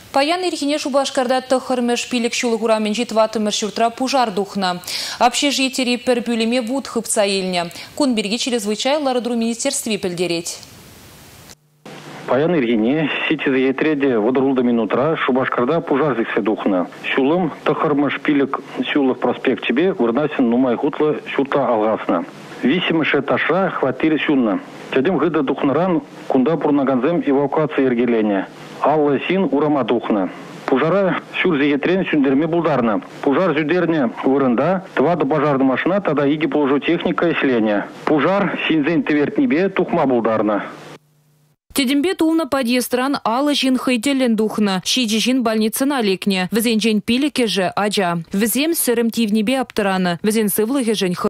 Паян ирхине Шубашкарда тохырмеш пилік шулы хурамен жетватымыр шуртра пужар духна. Общежитери пер бюлеме вуд хыпца елне. Кунберги чрезвычайлары дру министерстве пельдереть. Паян ирхине сити заетреде водорулда минутра Шубашкарда пужар зиксе духна. Шулым тохырмеш пилік шулых проспект тебе вырнасен нумай хутлы шурта алгасна. Висимыше таша хватили шунна. Чадим гыда духнаран кунда пурнаганзем эвакуация ергелене. Алла син урама духна. Пужара шур зеетрен сүндерме булдарна. Пужар зюдерне вырында, твада пожарная машина, тогда иги положу техника исследования. Пужар синзен тверт небе тухма булдарна. Тедембе тулна подъестран ала жин хейтелен духна, щиджи жин больница на лекне. Везен жень пилике же аджа. Везем сырым тивнебе аптырана. Везен сывлыге жень